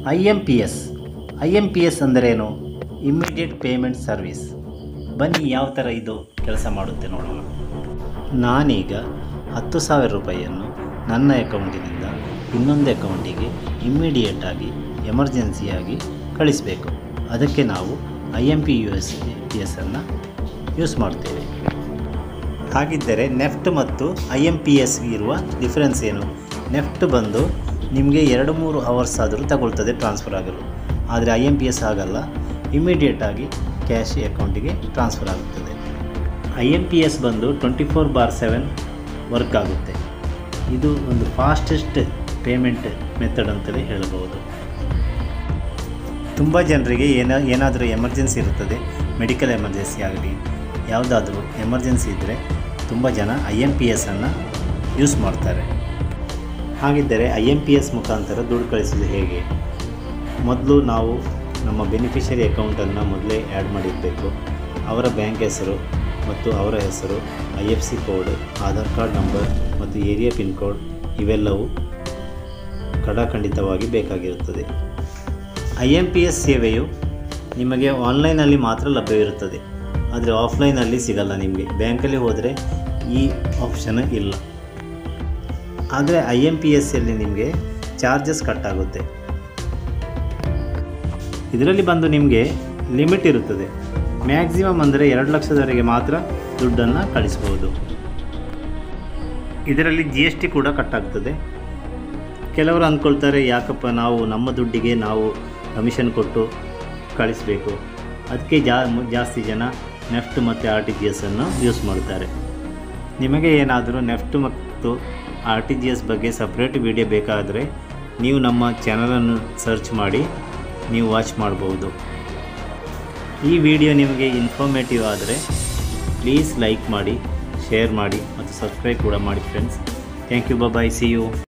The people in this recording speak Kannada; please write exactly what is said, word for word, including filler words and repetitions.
I M P S I M P S ಅಂದರೇನು? Immediate payment service. ಬನ್ನಿ ಯಾವ ಥರ ಇದು ಕೆಲಸ ಮಾಡುತ್ತೆ ನೋಡೋಣ. ನಾನೀಗ ಹತ್ತು ಸಾವಿರ ರೂಪಾಯಿಯನ್ನು ನನ್ನ ಅಕೌಂಟಿನಿಂದ ಇನ್ನೊಂದು ಅಕೌಂಟಿಗೆ ಇಮ್ಮಿಡಿಯೇಟಾಗಿ ಎಮರ್ಜೆನ್ಸಿಯಾಗಿ ಕಳಿಸಬೇಕು. ಅದಕ್ಕೆ ನಾವು I M P U S P ಎಸ್ಸನ್ನು ಯೂಸ್ ಮಾಡ್ತೇವೆ. ಹಾಗಿದ್ದರೆ ನೆಫ್ಟ್ ಮತ್ತು ಐ ಎಮ್ ಪಿ ಎಸ್ ಇರುವ ಡಿಫರೆನ್ಸ್ ಏನು? ನೆಫ್ಟ್ ಬಂದು ನಿಮಗೆ ಎರಡು ಮೂರು ಅವರ್ಸ್ ಆದರೂ ತಗೊಳ್ತದೆ ಟ್ರಾನ್ಸ್ಫರ್ ಆಗಲು. ಆದರೆ ಐ ಎಮ್ ಪಿ ಎಸ್ ಆಗಲ್ಲ, ಇಮ್ಮಿಡಿಯೇಟಾಗಿ ಕ್ಯಾಶ್ ಅಕೌಂಟಿಗೆ ಟ್ರಾನ್ಸ್ಫರ್ ಆಗುತ್ತದೆ. ಐ ಎಮ್ ಪಿ ಎಸ್ ಬಂದು twenty four bar seven work ಆಗುತ್ತೆ. ಇದು ಒಂದು ಫಾಸ್ಟೆಸ್ಟ್ ಪೇಮೆಂಟ್ ಮೆಥಡ್ ಅಂತಲೇ ಹೇಳಬಹುದು. ತುಂಬ ಜನರಿಗೆ ಏನ ಏನಾದರೂ ಎಮರ್ಜೆನ್ಸಿ ಇರುತ್ತದೆ, ಮೆಡಿಕಲ್ ಎಮರ್ಜೆನ್ಸಿ ಆಗಲಿ ಯಾವುದಾದ್ರೂ ಎಮರ್ಜೆನ್ಸಿ ಇದ್ದರೆ ತುಂಬ ಜನ ಐ ಎಮ್ ಪಿ ಎಸ್ಸನ್ನು ಯೂಸ್ ಮಾಡ್ತಾರೆ. ಹಾಗಿದ್ದರೆ ಐ ಎಮ್ ಪಿ ಎಸ್ ಮುಖಾಂತರ ದುಡ್ಡು ಕಳಿಸೋದು ಹೇಗೆ? ಮೊದಲು ನಾವು ನಮ್ಮ ಬೆನಿಫಿಷರಿ ಅಕೌಂಟನ್ನು ಮೊದಲೇ ಆ್ಯಡ್ ಮಾಡಿರಬೇಕು. ಅವರ ಬ್ಯಾಂಕ್ ಹೆಸರು ಮತ್ತು ಅವರ ಹೆಸರು, I F C code, Aadhaar card number ಮತ್ತು ಏರಿಯಾ ಪಿನ್ ಕೋಡ್ ಇವೆಲ್ಲವೂ ಖಡಾಖಂಡಿತವಾಗಿ ಬೇಕಾಗಿರುತ್ತದೆ. ಐ ಎಮ್ ಪಿ ಎಸ್ ಸೇವೆಯು ನಿಮಗೆ ಆನ್ಲೈನಲ್ಲಿ ಮಾತ್ರ ಲಭ್ಯವಿರುತ್ತದೆ, ಆದರೆ ಆಫ್ಲೈನಲ್ಲಿ ಸಿಗಲ್ಲ. ನಿಮಗೆ ಬ್ಯಾಂಕಲ್ಲಿ ಹೋದರೆ ಈ ಆಪ್ಷನ್ ಇಲ್ಲ. ಆದರೆ ಐ ಎಮ್ ಪಿ ಎಸ್ಸಲ್ಲಿ ನಿಮಗೆ ಚಾರ್ಜಸ್ ಕಟ್ಟಾಗುತ್ತೆ. ಇದರಲ್ಲಿ ಬಂದು ನಿಮಗೆ ಲಿಮಿಟ್ ಇರುತ್ತದೆ. ಮ್ಯಾಕ್ಸಿಮಮ್ ಅಂದರೆ ಎರಡು ಲಕ್ಷದವರೆಗೆ ಮಾತ್ರ ದುಡ್ಡನ್ನು ಕಳಿಸ್ಬೋದು. ಇದರಲ್ಲಿ ಜಿ ಎಸ್ ಟಿ ಕೂಡ ಕಟ್ಟಾಗ್ತದೆ. ಕೆಲವರು ಅಂದ್ಕೊಳ್ತಾರೆ, ಯಾಕಪ್ಪ ನಾವು ನಮ್ಮ ದುಡ್ಡಿಗೆ ನಾವು ಕಮಿಷನ್ ಕೊಟ್ಟು ಕಳಿಸಬೇಕು, ಅದಕ್ಕೆ ಜಾ ಜಾಸ್ತಿ ಜನ ನೆಫ್ಟ್ ಮತ್ತು ಆರ್ ಟಿ ಜಿ ಎಸ್ಸನ್ನು ಯೂಸ್ ಮಾಡ್ತಾರೆ. ನಿಮಗೆ ಏನಾದರೂ ನೆಫ್ಟ್ ಮತ್ತು ಆರ್ ಟಿ ಜಿ ಎಸ್ ಬಗ್ಗೆ ಸಪ್ರೇಟ್ ವಿಡಿಯೋ ಬೇಕಾದರೆ ನೀವು ನಮ್ಮ ಚಾನಲನ್ನು ಸರ್ಚ್ ಮಾಡಿ ನೀವು ವಾಚ್ ಮಾಡ್ಬೋದು. ಈ ವಿಡಿಯೋ ನಿಮಗೆ ಇನ್ಫಾರ್ಮೇಟಿವ್ ಆದರೆ ಪ್ಲೀಸ್ ಲೈಕ್ ಮಾಡಿ, ಶೇರ್ ಮಾಡಿ ಮತ್ತು ಸಬ್ಸ್ಕ್ರೈಬ್ ಕೂಡ ಮಾಡಿ friends. Thank you. Bye. See you.